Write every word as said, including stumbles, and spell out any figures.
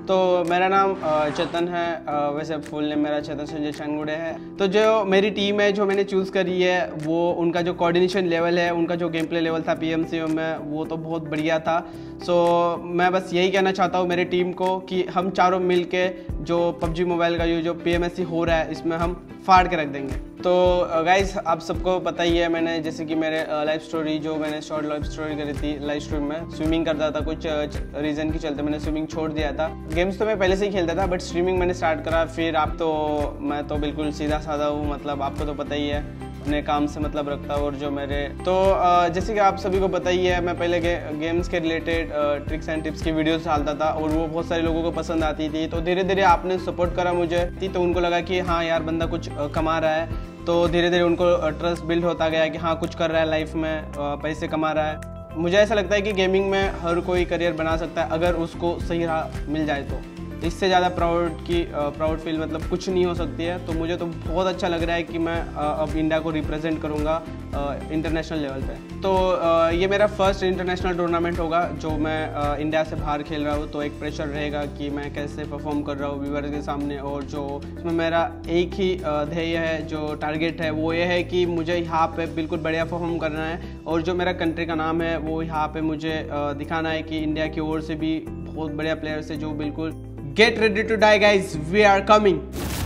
तो मेरा नाम चेतन है, वैसे फुल नेम मेरा चेतन संजय चंगुड़े है। तो जो मेरी टीम है जो मैंने चूज़ करी है वो उनका जो कोऑर्डिनेशन लेवल है, उनका जो गेम प्ले लेवल था पीएमसीओ में वो तो बहुत बढ़िया था। सो मैं बस यही कहना चाहता हूँ मेरी टीम को कि हम चारों मिल के जो पबजी मोबाइल का ये जो पीएमएससी हो रहा है इसमें हम फाड़ के रख देंगे। तो गाइस आप सबको पता ही है, मैंने जैसे कि मेरे लाइव स्टोरी जो मैंने शॉर्ट लाइव स्टोरी करी थी, लाइव स्ट्रीम में स्विमिंग करता था, कुछ रीज़न के चलते मैंने स्विमिंग छोड़ दिया था। गेम्स तो मैं पहले से ही खेलता था बट स्ट्रीमिंग मैंने स्टार्ट करा। फिर आप तो मैं तो बिल्कुल सीधा साधा हूँ, मतलब आपको तो पता ही है, अपने काम से मतलब रखता हूँ। और जो मेरे तो जैसे कि आप सभी को पता ही है, मैं पहले गे, गेम्स के रिलेटेड ट्रिक्स एंड टिप्स की वीडियोस डालता था और वो बहुत सारे लोगों को पसंद आती थी। तो धीरे धीरे आपने सपोर्ट करा मुझे, तो उनको लगा कि हाँ यार बंदा कुछ कमा रहा है। तो धीरे धीरे उनको ट्रस्ट बिल्ड होता गया कि हाँ कुछ कर रहा है लाइफ में, पैसे कमा रहा है। मुझे ऐसा लगता है कि गेमिंग में हर कोई करियर बना सकता है अगर उसको सही राह मिल जाए तो। इससे ज़्यादा प्राउड की प्राउड फील मतलब कुछ नहीं हो सकती है। तो मुझे तो बहुत अच्छा लग रहा है कि मैं अब इंडिया को रिप्रेजेंट करूँगा इंटरनेशनल लेवल पे। तो ये मेरा फर्स्ट इंटरनेशनल टूर्नामेंट होगा जो मैं इंडिया से बाहर खेल रहा हूँ। तो एक प्रेशर रहेगा कि मैं कैसे परफॉर्म कर रहा हूँ व्यूअर्स के सामने। और जो इसमें मेरा एक ही ध्येय है, जो टारगेट है वो ये है कि मुझे यहाँ पे बिल्कुल बढ़िया परफॉर्म करना है। और जो मेरा कंट्री का नाम है वो यहाँ पे मुझे दिखाना है कि इंडिया की ओर से भी बहुत बढ़िया प्लेयर्स है जो बिल्कुल Get ready to die guys, we are coming।